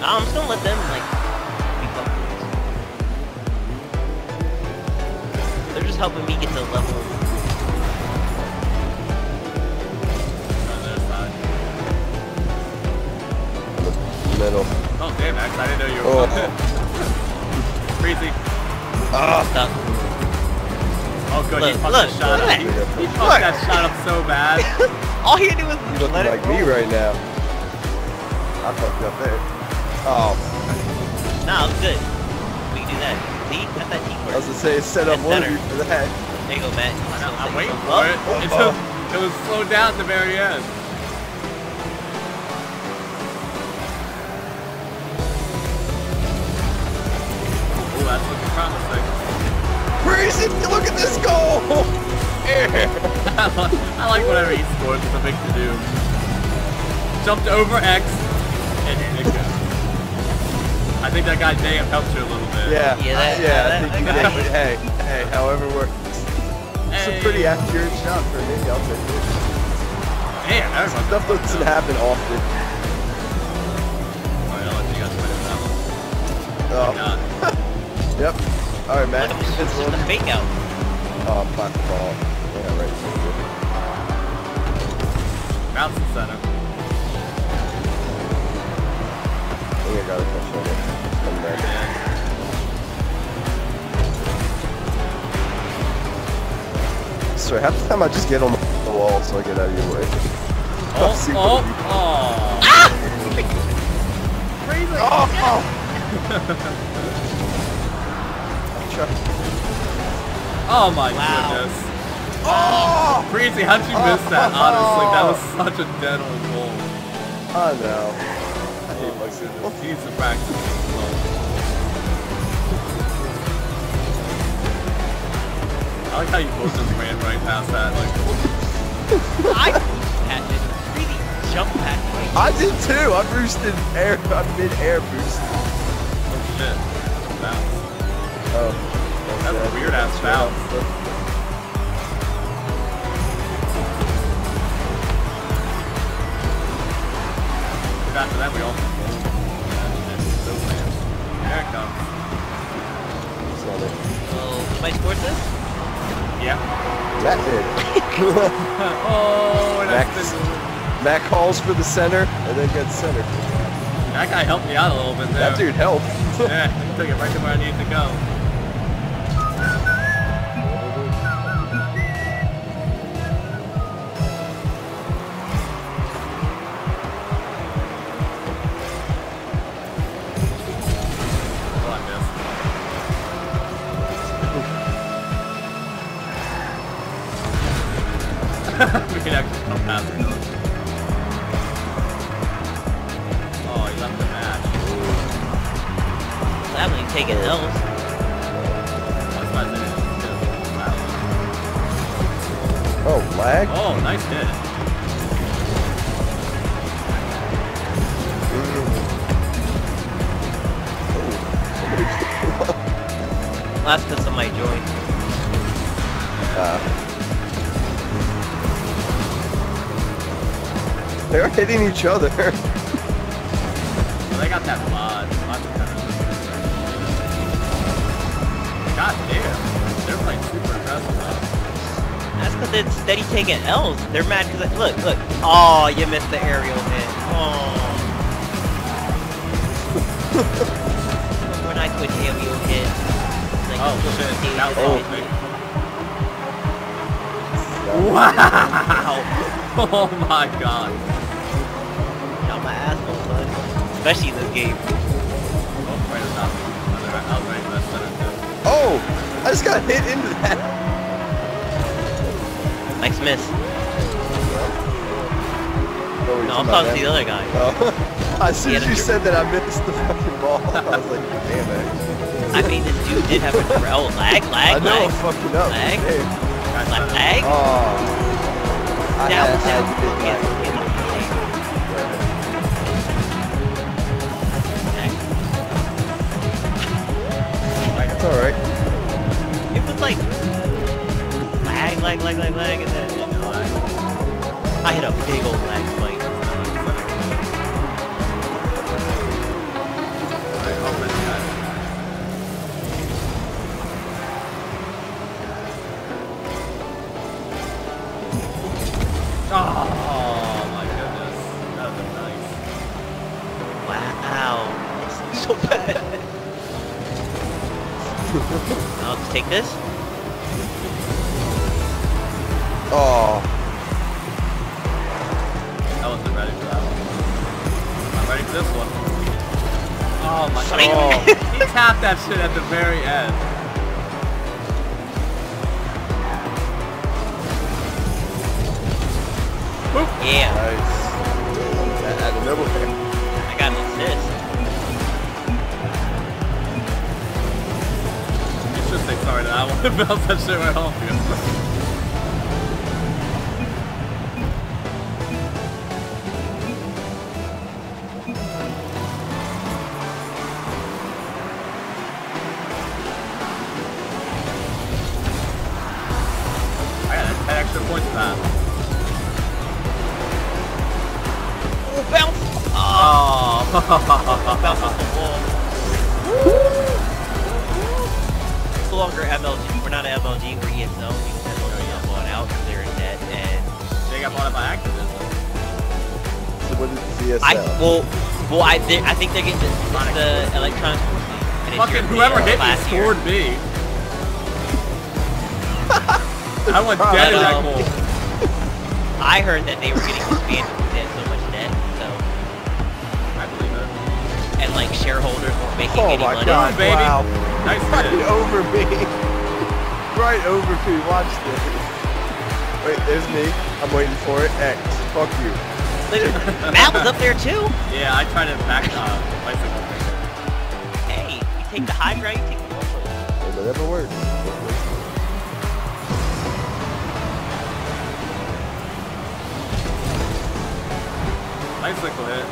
I'm just gonna let them like be fuckers. They're just helping me get to level. Middle. Oh damn, Max, I didn't know you were Crazy. Stuck. Oh good, Look, he fucked look, that shot look. up. He fucked that shot up so bad. All he had to do was You looking let like it me roll. right now. I fucked up there. Oh. Nah, it was good. We can do that. See? Got that teamwork. I was gonna say, set up That's one of better. you for that. There you go, Matt. I'm waiting for it. It was slowed down at the very end. Oh, that's looking promising. Crazy! Look at this goal! I like whatever he scores. It's a big to do. Jumped over X and in it goes. I think that guy damn helped you a little bit. Yeah, Yeah, I think you did. But hey, however works. It's a pretty accurate shot for me. I'll take it. Damn, everyone. Stuff doesn't happen often. Alright, I'll let you guys play this out. Oh. God. Yep. Alright, Matt. Look, it's just a fake out. Oh, I'm back the ball. Yeah, right. Bounce the center. I think I got a touch on it. Come back. So half the time I just get on the wall so I get out of your way. See what you- Crazy. Oh! Oh my Wow. goodness. Oh! Crazy, how'd you miss that? Honestly, that was such a dead on goal. I know. I hate Oh my myself. goodness. He needs to practice. I like how you both just ran right past that. Like, I had it. Really jump past me. I did too. I boosted air. I mid-air boost. oh shit. Bounce. Oh. That was a weird ass bounce. After that, we all. There it comes. Oh, somebody scored this? Yeah. That did. Oh, and Mac, that's Mac calls for the center and then gets center. that guy helped me out a little bit there. That dude helped. Yeah, he took it right to where I needed to go. Oh, I missed. We can actually come past it. Oh, he left the match. That when you take it L's. That's why I said it. Wow. Oh, lag? Oh, nice hit. That's because somebody joined. They're hitting each other. Well, they got that mod. God damn. They're playing super aggressive now. That's because it's steady taking L's. They're mad because, look. Oh, you missed the aerial hit. Oh. When I quit aerial hit. Like, Oh shit. That was Oh. me. Wow! Oh my god. Got my asshole, son. Especially in this game. Oh, right on top. I was right in that center too. Oh! I just got hit into that. Nice miss. Oh, No, I'm talking to the other guy. Oh. As soon He as had you a- said that, I missed the fucking ball. I was like, damn it. I mean, this dude did have a oh, lag. I know I'm fucking up. Lag? Hey. Lag? Oh. I That had was to get yeah, back. It's alright. It was like lag, and then I hit a big old lag spike. so bad. I'll just take this. Oh. I wasn't ready for that one. I'm ready for this one. Oh my Sweet. god. He tapped that shit at the very end. Boop. Yeah, Nice. That had another thing. I got an assist. You should say sorry to that one. Bounce that shit right off you. I got 10 extra points for that. Oh, bounce! Oh. Bounce off the wall. It's no longer MLG. We're not an MLG. We're ESL. Because MLG got bought out because they're in debt. And They got bought up by Activision. So what is CSL? I think they're getting the Electronics. And it's Fucking your whoever hit me last year. scored me. I went dead in that goal. I heard that they were getting disbanded because they had so much debt. So, I believe it. and like shareholders weren't making Oh any my money. god, Baby. wow. Nice Right hit. over me. Right over me. Watch this. Wait, there's me. I'm waiting for it. X. Fuck you. Matt was up there too. Yeah, I tried to back bicycle. Hey, you take the high ground, you take the low ground. Whatever works. Bicycle hit.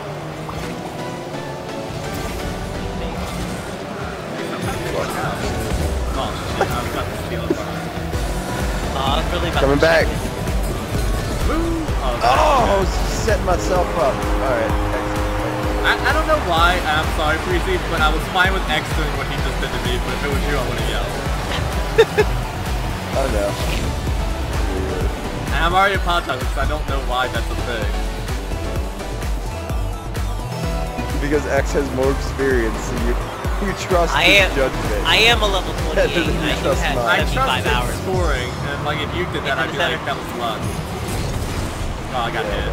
Oh shit, I was about to steal it. I was really about Coming to back. check it. Woo! Oh, I was setting myself up. Alright. I don't know why, and I'm sorry, Freezy, but I was fine with X doing what he just did to me, but if it was you, I would have yelled. Oh no. And I'm already apologizing because I don't know why that's a thing. Because X has more experience, so you trust his judgment. I am a level 28. That doesn't I do trust have mine. I 75 trust his hours. scoring, and like if you did that, I'd be like, that was luck. Oh, I got hit.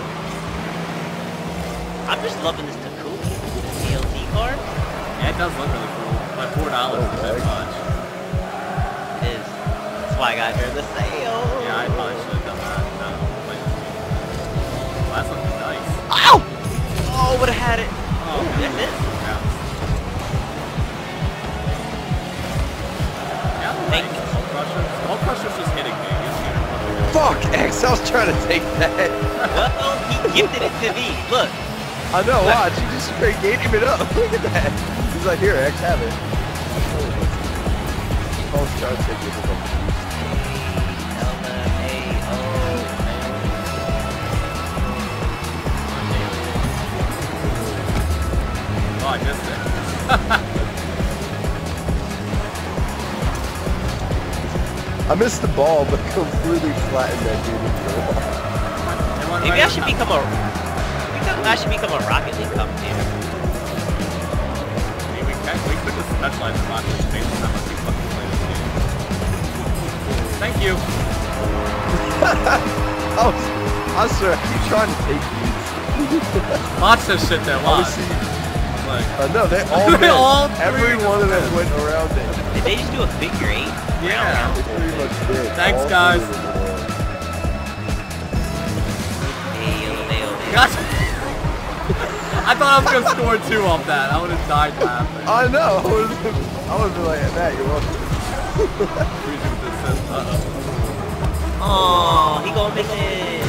I'm just loving this Takumi, this DLC card. Yeah, it does look really cool. But $4 is a bit much. It is. That's why I got here the sale. Yeah, I probably should have done that. No, wait. Well, that's looking nice. Ow! Oh, would have had it. Oh, That's it. Yeah. Yeah, Thank nice. Skull Crusher. Skull Crusher's just hitting me. He's here. Fuck, X, I was trying to take that. Well, he gifted it to me. Look. I know, watch, you just straight gave him it up. Look at that. He's like, here, X, have it. I was trying to take it from him. Oh, I missed it. I missed the ball, but completely flattened that dude into the wall. Maybe I should become a Rocket League commentator. Hey, we could just specialize in Rocket League based on how much we fucking play this game. Thank you. I'm sorry, I keep trying to take these. Watch this shit there, watch. Obviously, Like, no, they all They missed. all Every three one of them missed. went around it. Did they just do a figure 8? yeah. They pretty much did. Thanks, All guys. three of them did. Gosh. I thought I was gonna score 2 off that. I would have died laughing. I know. I would have been like, Matt, you're welcome. Freezing with this says, uh-oh. Oh, he gonna miss it.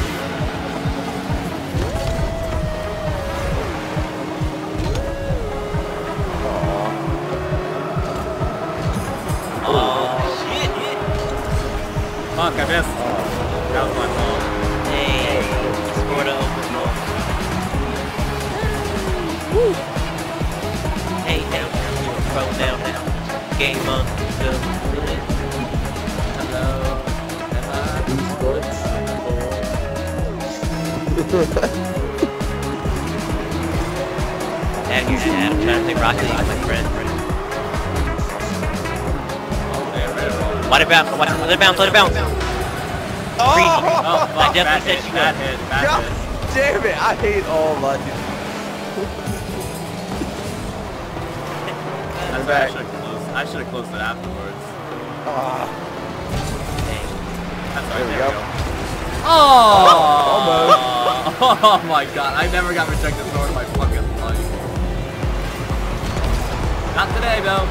Oh, shit. Fuck, I missed. That was my fault. Hey, he scored an open goal. Woo. Hey, down. Pro down. Game on. Hello. out of here, Dad. I'm trying to play Rocket League with my friend. Let it bounce. Let it bounce. Let it bounce. Oh, I definitely said you bad would. hit, bad God hit. damn it! I hate all legends. That's why I should have closed it afterwards. Ah, That's there right, we there go. we go. Oh! Almost. Oh my god, I never got rejected nor in my fucking life. Not today, though.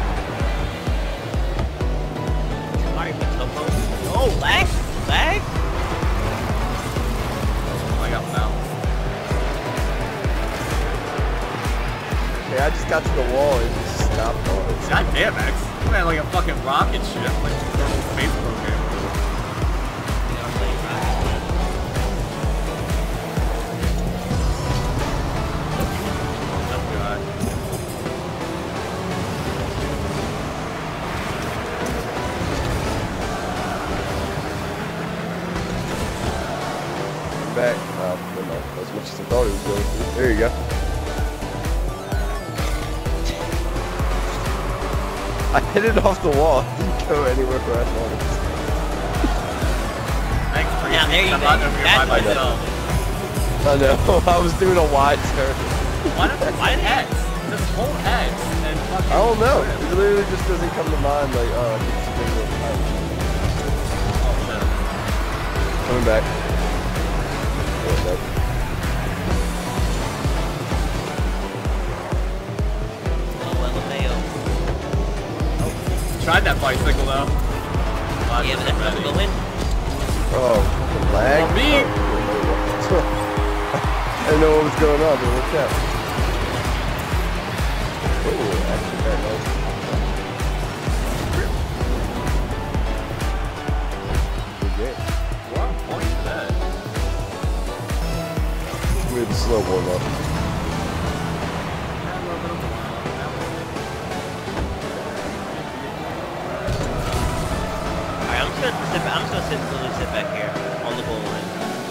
Alright, but Topo. Oh, lag? Lag? I got bounced. Okay, I just got to the wall and just stopped all this. God damn, X. You had like a fucking rocket ship, like a normal space program. We are playing Rocket League. Oh god. Back. Never mind. As much as I thought it was going to. There you go. I hit it off the wall. Didn't go anywhere for athletics. Thanks for Now, there you I'm go. not over here by That's myself. I know. I was doing a wide turn. Why X? Just hold X and fucking... I don't know. It literally just doesn't come to mind. Like, oh, I can spin real time. Oh shit. Coming back. Oh, no. Oh, LMAO. Tried that bicycle though. Yeah, but that's not going. Oh, the lag. On me. Oh, I didn't know what was going on, but look out. Oh, actually, very nice. Good game. What point is that? We had the slow warm up. Alright, I'm just gonna sit back here on the goal line.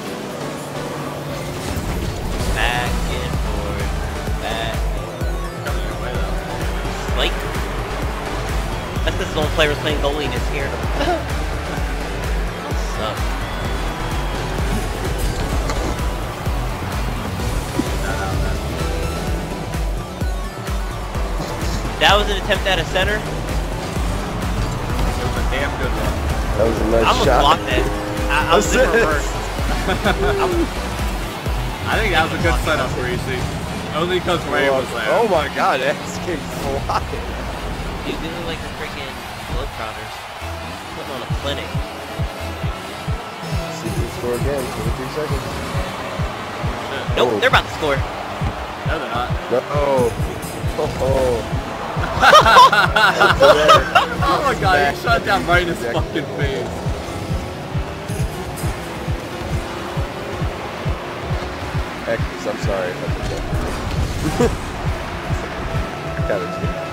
Back and forth. Back. Coming your way though. Like, that's because his own player was playing goalie and it scared him. Sucks. That was an attempt at a center. It was a damn good one. That was a nice I almost shot. blocked that. I was in Assist. reverse. I think that was a good setup for EC. Only because Ray was there. Oh my god, X came flying. Dude, they look like the freaking Globetrotters. Putting on a clinic. See if we score again. 23 seconds. Nope, Oh. they're about to score. No, they're not. No. Oh. Oh my god, he shot down right in his fucking face. X, I'm sorry. I got it.